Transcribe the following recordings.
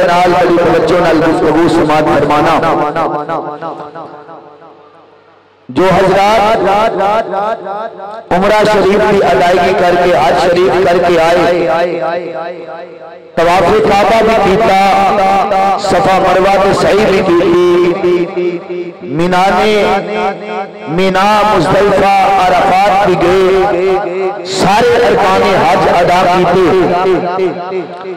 دے نال بڑی توجہ نال گفتگو سماعت فرمانا۔ جو حضرات عمرہ شریف کی ادائیگی کر کے حج شریف کر کے آئے، طواف کعبہ بھی کیتا، صفا مروہ تے سعی بھی کیتی، مینا مزدلفہ عرفات بھی گئے، سارے ارکان حج ادا کیتے۔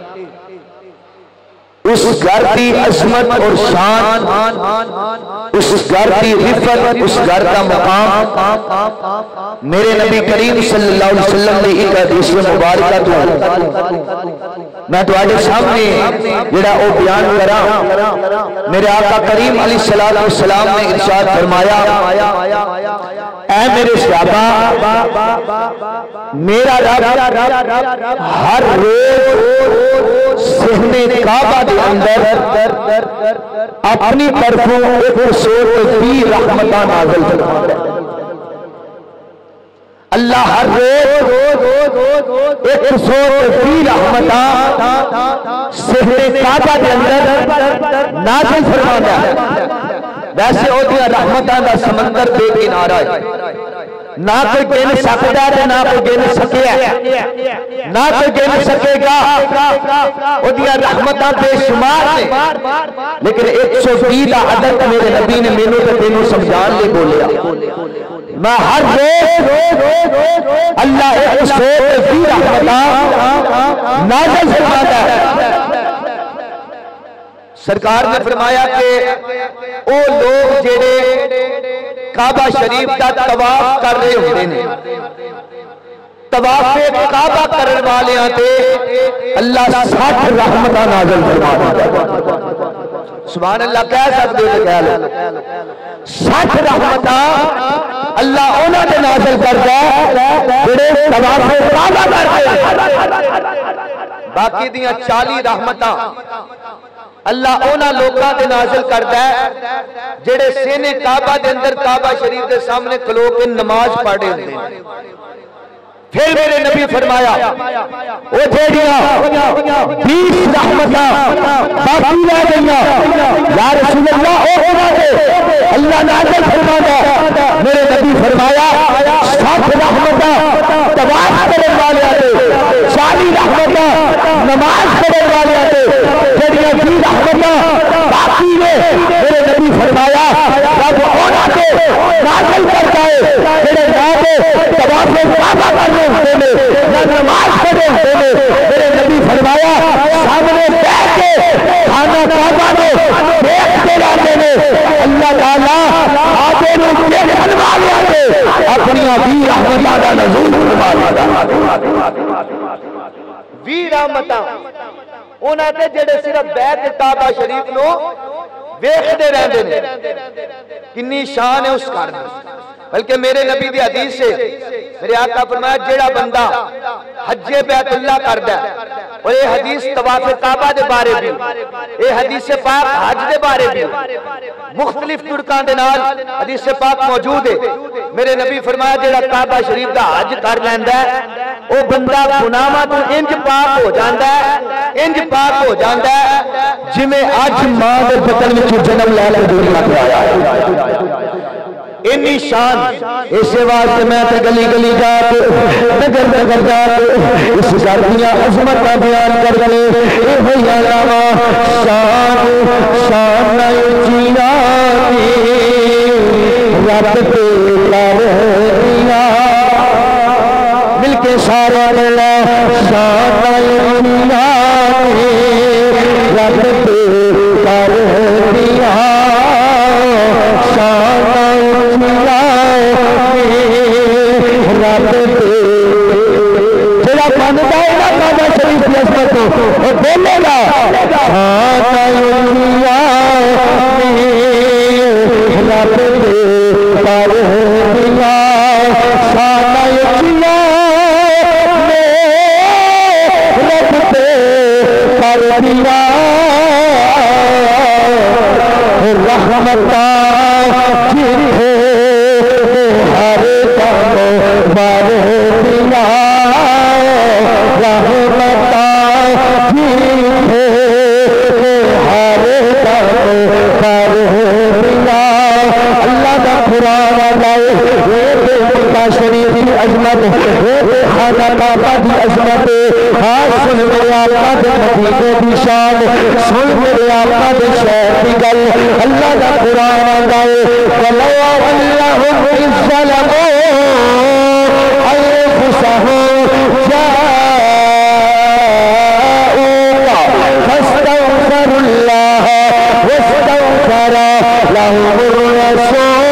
اس گھر کی عظمت اور شان، اس گھر کی رفت، اس گھر کا مقام میرے نبی کریم صلی اللہ علیہ وسلم نے ایک حدیث مبارکہ تو میں تو آج سامنے جڑا او بیان کرا۔ میرے آقا کریم علیہ السلام نے ارشاد فرمایا، اے میرے صحابہ، میرا رب ہر روز صحن کعبہ کے اندر اپنی طرفوں ایک سورت بھی رحمتہ نازل فرماتا ہے۔ اللہ ہر روز ایک سورت بھی رحمتہ صحن کعبہ کے اندر نازل فرماتا ہے۔ ویسے او دیا رحمتہ دا سمندر بے کنارہ ہے، نہ کوئی گن سکتا ہے نہ کوئی گن سکیا ہے، نہ کوئی گن سکے گا۔ وہ دیا رحمتہ بے شمار ہے، لیکن 120 کا عدد میرے نبی نے مینوں تے تینوں سمجھان لے بولیا۔ میں ہر روز اللہ 120 رحمتہ نازل فرماتا ہے۔ سرکار نے فرمایا کہ او لوگ جڑے کعبہ شریف کا طواف کر رہے ہوتے ہیں، طواف کعبہ کرنے والیاں تے اللہ 60 رحمتہ نازل فرماتا ہے۔ سبحان اللہ کہہ سکتے ہو تو کہہ لو، 60 رحمتہ اللہ انہاں تے نازل کرتا ہے جڑے طواف کعبہ کرتے ہیں۔ باقی دیاں 40 رحمتہ اللہ اونا لوگاں تے نازل کرتا ہے جڑے سینے کعبہ دے اندر کعبہ شریف دے سامنے کھلو کے نماز پڑھے ہوندے ہیں۔ پھر میرے نبی فرمایا او جیڑیاں 20 رحمتہ باقی رہ گئیاں، یا رسول اللہ او ہونا دے اللہ نازل فرماتا۔ میرے نبی فرمایا 60 رحمتہ طواف کرنے والے دے، 40 رحمتہ نماز پڑھنے والے دے، جڑیاں 20 رحمتہ باقی نے میرے نبی فرمایا رب اونا دے نازل کرتا ہے جڑے نہ دے طواف کعبہ کرنے ہوتے ہیں نہ نماز پڑھے ہوتے ہیں۔ میرے نبی فرمایا سامنے بیٹھ کے کھانا کعبہ میں دیکھتے رہتے ہیں، اللہ تعالیٰ آدھے میں دیکھن والے آتے اپنی 20 رحمتہ کا نزول فرما دیتا۔ 20 رحمتہ انہاں تے جڑے صرف بیت کعبہ شریف نو ویکھدے رہندے نے۔ کنی شان ہے اس گھر دی، بلکہ میرے نبی دی حدیث سے میرے آقا فرمایا جیڑا بندہ حج بیت اللہ کردا ہے، اور یہ حدیث طواف کعبہ دے بارے بھی، یہ حدیث پاک حج دے بارے بھی مختلف طرقاں دے نال حدیث پاک موجود ہے۔ میرے نبی فرمایا جیڑا کعبہ شریف دا حج کر لیندا ہے او بندہ گناہاں تو انج پاک ہو جاندا ہے، انج پاک ہو جاندا ہے جویں اج ماں دے بطن وچ جنم لے کے دنیا تے آیا ہے۔ انی شان اسے واسطے میں تے گلی گلی جا کے نگر نگر جا کے اس گھر دیاں عظمتاں بیان کر کے اے ہویا لاوا شان شان اچھیاں رب تے کر دیا مل کے سارے اللہ شان اچھیاں رب تے کر دیا جڑا بنتا ہے نا کعبہ شریف کی عظمت وہ بولے گا رب کر دیا رب کر دیا رحمت ہر دم بار دیا رحمت مدینے دی شان سن میرے آقا دے شہر دی گل اللہ دا قرآن آندا ہے ولو اللہم اذ ظلموا انفسہم جاءوک فاستغفروا اللہ واستغفر لهم الرسول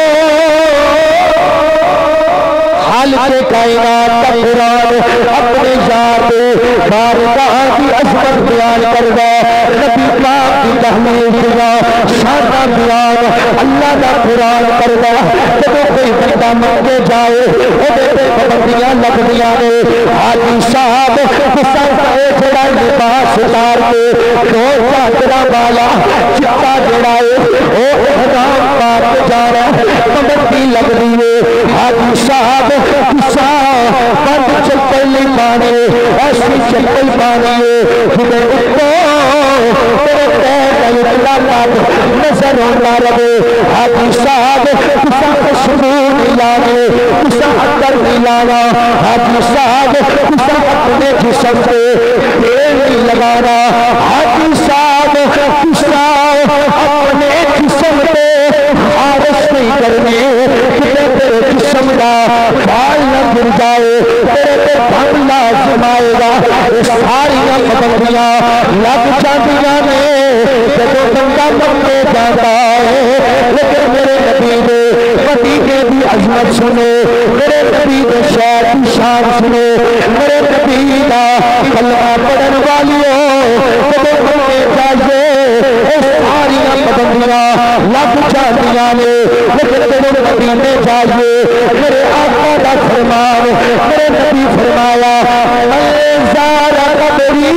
خالق کائنات کا قرآن اپنے ذات بارگاہ کی عظمت بیان کردا نبی پاک کی تحمیل کردا شان بیان اللہ کا قرآن کردا جب کوئی بندہ منگے جائے اودے تے پابندیاں لگدیاں نے حاجی صاحب سارے جڑا لباس اتار کے دو چادراں والا چٹا جڑا ہے او احرام پا کے جا رہا ہے پابندی لگدی ہے حاجی صاحب بند چپل نہیں پانے ایسی چپل پانے جنہیں تیرے پیر نظر ہوتا رہے حاجی صاحب کسا خوشبو نہیں لانے کسا عطر نہیں لانا حاجی صاحب کسا اپنے جسم سے تیل نہیں لگانا حاجی صاحب کسا اپنے جسم سے خارش نہیں کرنے تیرے جسم کا بال نہ گر جائے تیرے پہ دھم لازم آئے گا ساری پابندیاں لگ جاندیاں نے جب بندہ بننے جاتا ہے لیکن میرے نبی نے مدینے کی عظمت سنے میرے نبی نے شہر کی شان سنے میرے نبی کا کلمہ پڑھن والیوں جب بننے چاہیے ساری پابندیاں لگ جاندیاں نے لیکن میرے نبی نے چاہیے میرے آقا کا فرمان میرے نبی فرمایا زار قبری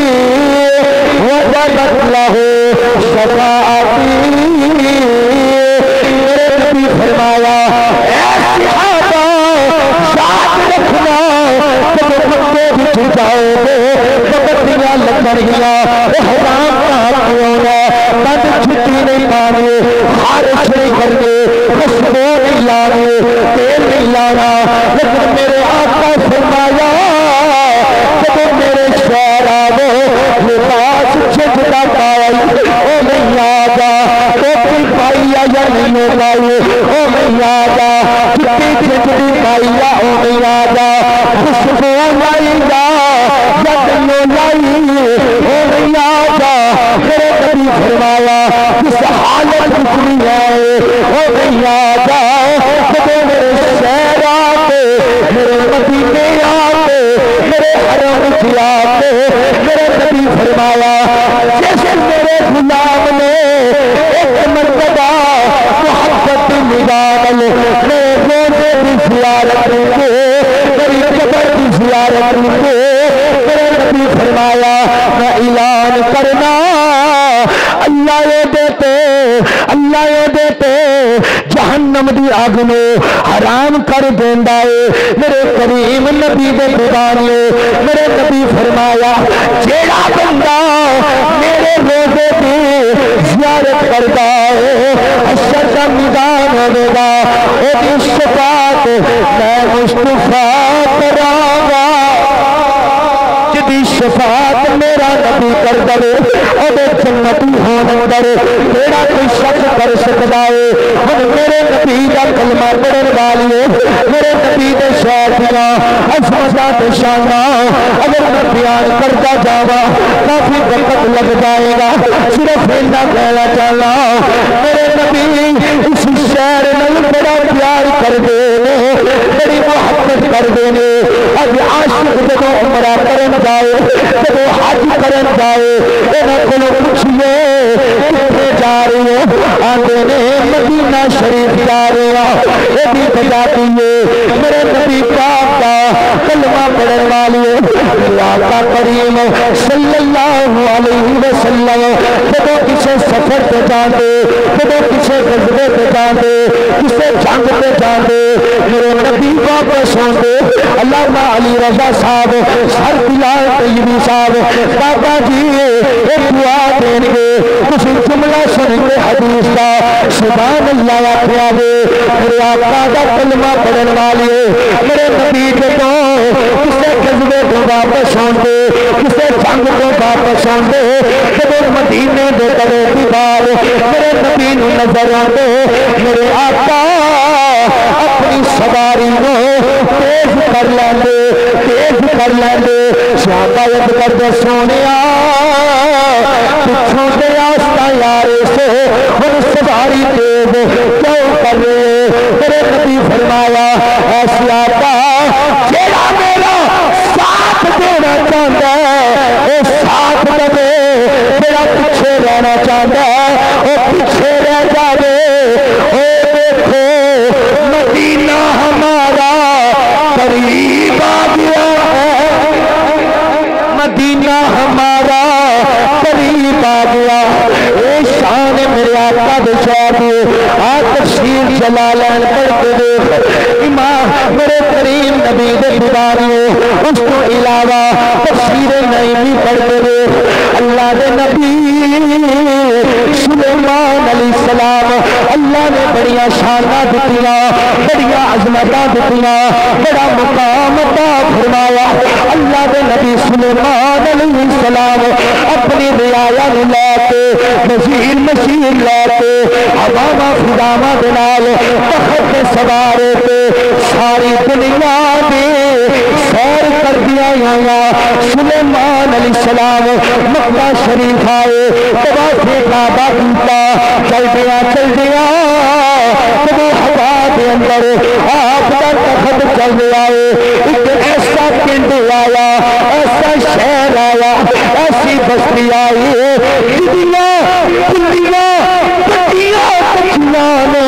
وجبت لہ شفاعتی میرے نبی فرمایا اے صحابہ یاد رکھنا جب بندے بچ جاؤ گے پابندیاں لگن گیا احرام پاک ہونا بند چھٹی نہیں پانی خارش نہیں کرنے خوشبو نہیں لانے تیل نہیں لانا لیکن میرے آقا فرمایا جب میرے شہر آگے لباس چھجتا پائی او نہیں آجا ٹوپی پائی یا نہیں پائی او نہیں آجا چھٹی چھجتی پائی یا او نہیں آجا خوشبو لائی جا یا نہیں لائی او نہیں آجا میرے نبی فرمایا کس حالت کچھ آئے او نہیں آجا جب میرے شہر آتے میرے مدینے آتے میرے حرم کی آتے میرے نبی فرمایا جیسے میرے غلام نے ایک مرتبہ محبت نگاہ میں روزے کی زیارت کے میری قبر کی زیارت کے میرے نبی فرمایا میں اعلان کرنا اللہ یہ دیتے جہنم دی آگ میں حرام کر دیندا ہے میرے کریم نبی دے قرآن نے میرے نبی فرمایا جیڑا بندہ میرے روزے کی زیارت کرتا ہے حشر کا میدان ہوے گا او دی شفاعت میں مصطفیٰ کراں گا جدی شفاعت میرا نبی کر دے اور جنتی ہون اندر میرا کوئی شک کر سکتا ہے ہن میرے نبی کا کلمہ پڑھن والیے میرے نبی دے شہر دیا عظمتاں تے شاناں اگر میں بیان کرتا جاواں کافی وقت لگ جائے گا صرف اتنا کہنا چاہنا میرے نبی اس شہر نال بڑا پیار کر دے بڑی محبت کر دے اج عاشق جب عمرہ کرن جائے جب حج کرن جائے انہاں کولوں پوچھئے کتھے جا رہے ہو آندے نے مدینہ شریف جا رہے ہاں یہ بھی بجاتی ہے میرے نبی پاک کا کلمہ پڑھن والی آقا کریم صلی اللہ علیہ وسلم جب کسی سفر پہ جاندے جب کسی غزوے پہ جاندے کسی جنگ پہ جاندے میرے نبی واپس ہوندے علامہ علی رضا صاحب سر بلال طیبی صاحب بابا جی ایک دعا دیں گے کچھ جملہ سن کے حدیث کا سبحان اللہ آخیا دے میرے آقا کا کلمہ پڑھن والی میرے نبی جدوں کسے غزوے کو واپس ہوندے کسے جنگ کو واپس آتے جب مدینے دے کرے دیوار میرے نبی نو نظر آتے میرے آقا اپنی سواری نو تیز کر لیندے صحابہ عرض کردے سونیا پچھوں دے آستا یارے سے ہن سواری تیز کیوں کر رہے میرے نبی فرمایا ایسی آقا جیڑا میرا ساتھ دینا چاہتا ہے وہ ساتھ دے میرا پیچھے رہنا چاہتا ہے وہ پیچھے رہ جائے او دیکھو مدینہ ہمارا قریب آ گیا ہے مدینہ ہمارا قریب آ گیا اے شان میرے آقا دے شاہ آ تفسیر جلالین پڑھتے دیکھ امام میرے کریم نبی دے دیواریوں اس کو علاوہ تفسیر نعیمی پڑھتے دیکھ اللہ دے نبی سلیمان علیہ السلام اللہ نے بڑیاں شانہ دتیاں بڑیاں عظمتاں دتیاں بڑا مقام عطا فرمایا اللہ دے نبی سلیمان علیہ السلام اپنی رعایا نو لے کے وزیر مشیر لے کے ہواواں فضاواں دے نال تخت تے سوارے تے ساری دنیا دے سیر کردیاں آیا سلیمان علیہ السلام مکہ شریف آئے طواف کعبہ کیتا چل دیا جب ہوا دے اندر آپ دا تخت چل آئے ایک ایسا پنڈ آیا ایسا شہر آیا ایسی بستی آئی کھجوراں نے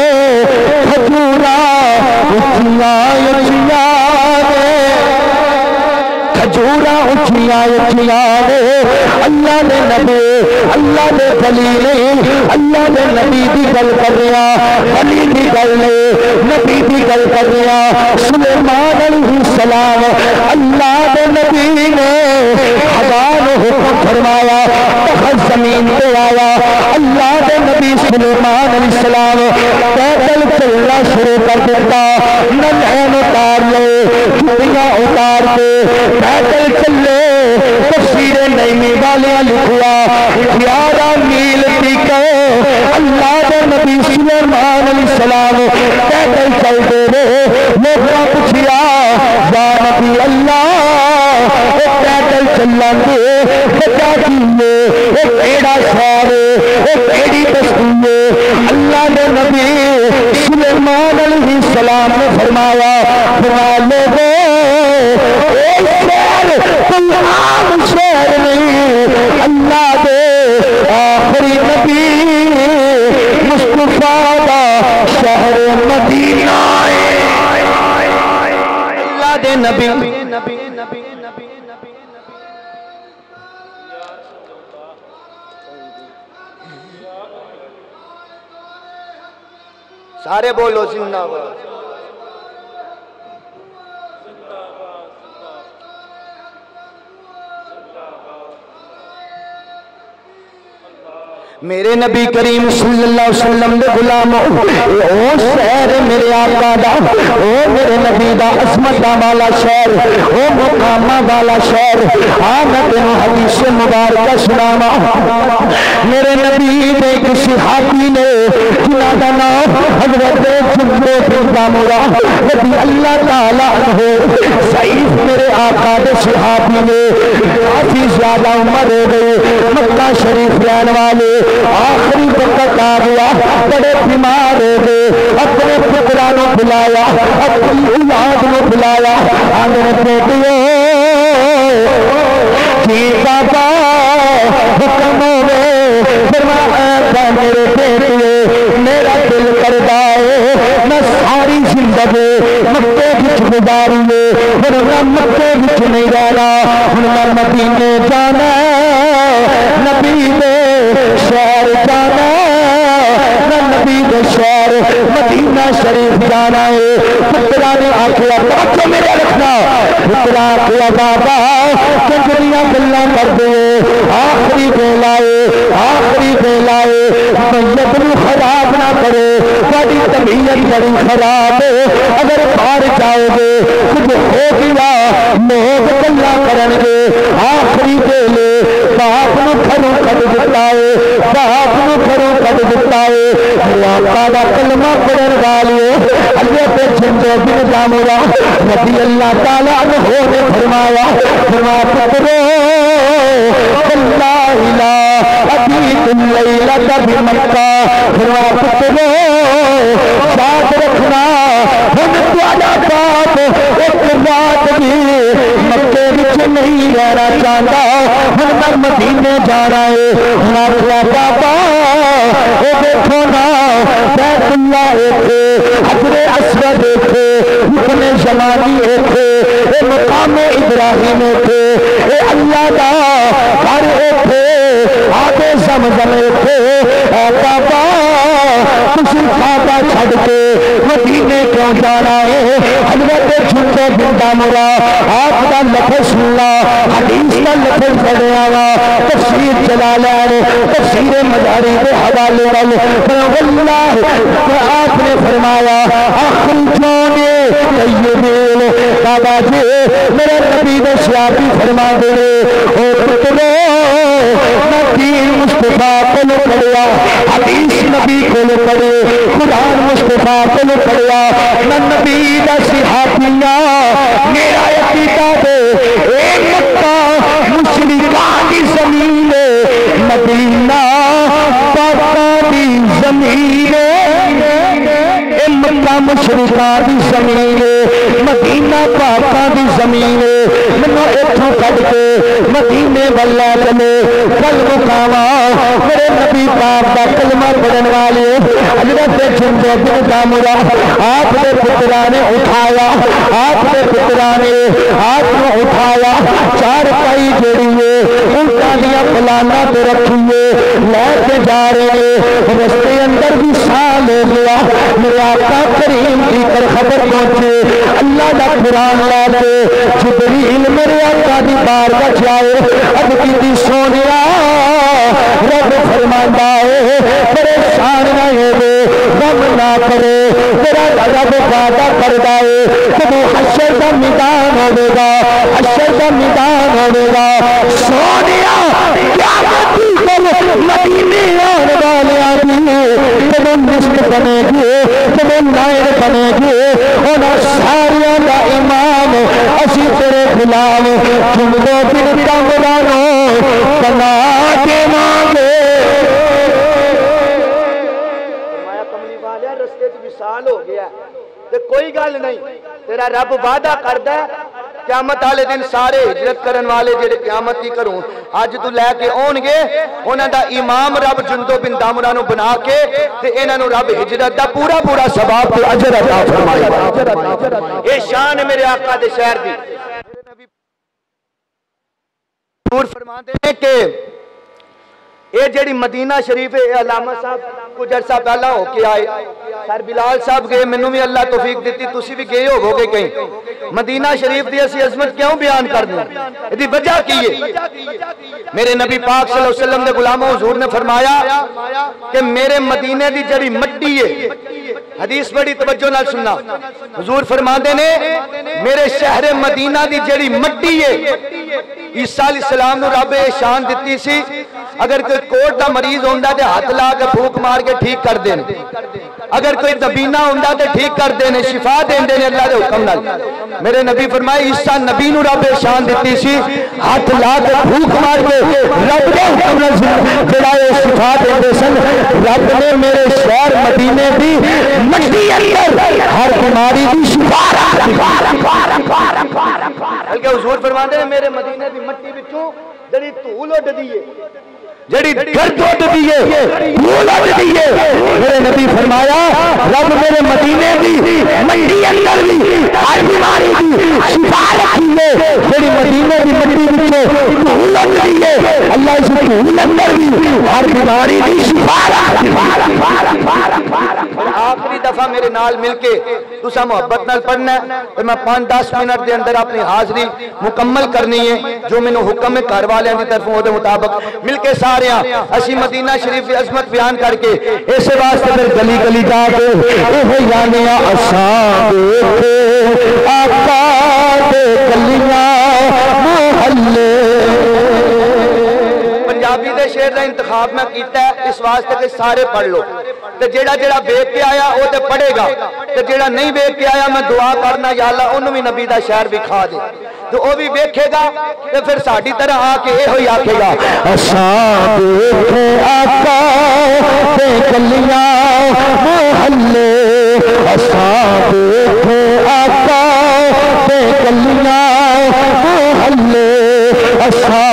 کھجوراں اچھیاں نے اللہ نے نبی اللہ نے دلیل اللہ نے نبی دی گل کر رہا ولی دی گل نبی دی گل کر رہا سلیمان علیہ السلام اللہ نے نبی نے ہوا نے حکم فرمایا تخت زمین پہ آیا اللہ نے نبی سلیمان علیہ السلام پیدل چلنا شروع کر دیتا نلین اتار لے جوتیاں اتار کے پیدل چلے تفسیر نعیمی والیاں لکھیا 11 میل تک اللہ دے نبی سلیمان علیہ السلام پیدل چلتے رہے لوگوں پوچھیا یا نبی اللہ پیدل چلن دے بچا کیے وہ کیڑا شہر وہ کیڑی بستی اللہ دے نبی سلیمان علیہ السلام نے فرمایا لوگوں کوئی عام شہر نہیں اللہ دے آخری نبی مصطفیٰ دا شہر مدینہ اللہ دے نبی سارے بولو سننا میرے نبی کریم صلی اللہ علیہ وسلم دے غلام او شہر میرے آقا دا او میرے نبی دا عظمت والا شہر او مقام والا شہر میں تینوں حدیث مبارکہ سناواں میرے نبی دے ایک صحابی نے جنہاں دا نام حضرت جبیر بن سمرہ رضی اللہ تعالی عنہ ضعیف میرے آقا دے صحابی نے کافی زیادہ عمر ہو گئی مکہ شریف رہن والے آخری وقت آ گیا بڑے بیمار ہو گئے اپنے پترانوں بلایا اپنی اولاد نے بلایا آنے بیٹیوں جی بابا حکم ہوئے فرمایا میرے بیٹیے میرا دل کردا ہے میں ساری زندگی مکے وچ گزاری ہے میں مکے وچ نہیں رہنا ہن میں مدینے جانا نبی دے شہر جانا نبی دے شہر مدینہ شریف جانا ہے پترا نے آخیا بچوں میرے رکھنا پترا آخیا بابا کنجریاں گلاں کر دے آخری ویلا میت نو خراب نہ کرے تھوڑی طبیعت بڑی خراب ہے اگر باہر جاؤ گے کچھ ہو گیا لوگ گلاں کرن گے آخری ویلے اللہ دا کلمہ پڑھن والے حضرت جندب بن سامورہ رضی اللہ تعالیٰ عنہ نے فرمایا پترو اللہ لا ابیت اللیلۃ بمکہ پترو یاد رکھنا ہن تہاڈا باپ ایک رات بھی مکے وچ نہیں رہنا چاہتا ہن میں مدینے جانا ہے بابا وہ دیکھو نا بیت اللہ ایتھے حجر اسود ایتھے رکن یمانی ایتھے اے مقام ابراہیم ایتھے اے اللہ دا گھر ایتھے آب زمزم ایتھے اے بابا تسی کعبہ چھڈ کے مدینے کیوں جانا ہے حضرت جندب بن سامورہ آپ دا لفظ سننا حدیث دا لفظ پڑھیا وا تفسیر جلالین تفسیر مداری کے حوالے والے واللہ آپ نے فرمایا اخرجونی طیبین بابا جی میرے نبی نے سیاپی فرما دے او پترو میں دین مصطفیٰ کو پڑھیا حدیث نبی کو پڑھے قرآن مصطفیٰ کو پڑھیا میں نبی دا صحابیہ میرا عقیدہ دے اے مکہ مشرکان دی زمین مدینہ پاکاں دی زمین اے مکہ مشرکان دی زمین مدینہ پاکاں دی زمین منو اتھوں کڈ کے مدینے والے چلے کل مقاما میرے نبی پاک دا کلمہ پڑھن والے حضرت جندب بن سامورہ آپ کے پتراں نے اٹھایا آپ کے پتراں نے آپ کو اٹھایا چار پائی جڑی ہے انٹاں دیاں پلاناں تے رکھیے لے کے جا رہے رستے اندر بھی ساہ لے لیا میرے آقا کریم کی کر خبر پہنچے اللہ دا قرآن لا کے جبریل میرے آقا دی بارگاہ جائے اب کی سونیا رب فرماندا ہے پریشان نہ ہوے غم نہ کرے تیرا رب وعدہ کردا ہے کہ حشر دا میدان ہوے گا حشر دا میدان ہوے گا سونیا قیامت کل مدینے آنے والے آدمی جب نسک بنے گے جب نائر بنے گے انہاں ساریاں دا امام اسی تیرے غلام جندب بن سامورہ نو بنا کے مانگے کملی والیا رستے چ وصال ہو گیا تے کوئی گل نہیں تیرا رب وعدہ کردا ہے قیامت والے دن سارے ہجرت کرن والے جڑے قیامت کی کروں اج تو لے کے اون گے انہاں دا امام رب جندب بن سامورہ نو بنا کے تے انہاں نو رب ہجرت دا پورا پورا ثواب تے اجر عطا فرمائے اے شان ہے میرے آقا دے شہر دی میرے نبی حضور فرماتے ہیں کہ یہ جڑی مدینہ شریف ہے علامہ صاحب کچھ عرصہ پہلا ہو کے آئے سر بلال صاحب گئے مینوں بھی اللہ توفیق دیتی تسی بھی گئے ہو گے کہیں مدینہ شریف دی اسی عظمت کیوں بیان کر دیں دی وجہ کی ہے میرے نبی پاک صلی اللہ علیہ وسلم دے غلاموں حضور نے فرمایا کہ میرے مدینے دی جڑی مٹی ہے حدیث بڑی توجہ نال سننا حضور فرماندے نے میرے شہر مدینہ دی جڑی مٹی ہے عیسیٰ علیہ السلام نو رب شان دیتی سی اگر کوئی کوٹ دا مریض ہوندا تے ہاتھ لا کے پھوک مار کے ٹھیک کر دین اگر کوئی دبینہ ہوندا تے ٹھیک کر دین شفا دین دین اللہ دے حکم نال میرے نبی فرمائے عیسیٰ نبی نو رب شان دیتی سی ہاتھ لا کے پھوک مار کے رب دے حکم نال جڑا شفا دین سن رب نے میرے شہر مدینے دی مٹی اندر ہر بیماری دی شفا بلکہ حضور فرماتے ہیں میرے مدینے دی مٹی وچوں جڑی دھول اڈ دی ہے جڑی گرد اڈ دی ہے دھول اڈ دی ہے میرے نبی فرمایا رب میرے مدینے دی مٹی اندر بھی ہر بیماری دی شفا رکھی ہے جڑی مدینے دی مٹی وچوں دھول اڈ دی ہے اللہ اس دھول اندر بھی ہر بیماری دی شفا رکھی آخری دفعہ میرے نال مل کے تسا محبت نال پڑھنا ہے میں 5-10 منٹ دے اندر اپنی حاضری مکمل کرنی ہے جو میں نے حکم ہے گھر والوں کی طرفوں دے مطابق مل کے سارے اسی مدینہ شریف کی عظمت بیان کر کے ایسے واسطے پھر گلی گلی جا کے اے یعنی آسان دیکھے آقا دے گلیاں محلے پنجابی دے شعر دا انتخاب میں کیتا ہے اس واسطے کہ سارے پڑھ لو تے جیڑا جیڑا ویکھ کے آیا وہ تے پڑھے گا تے جیڑا نہیں ویکھ کے آیا میں دعا کرنا یا اللہ انہوں بھی نبی دا شہر وکھا دے تو وہ بھی ویکھے گا تے پھر ساڈی طرح آ کے یہ ہوئی آکھے گا اساں دیکھے آقا تے گلیاں محلے اساں دیکھے آقا تے گلیاں محلے اساں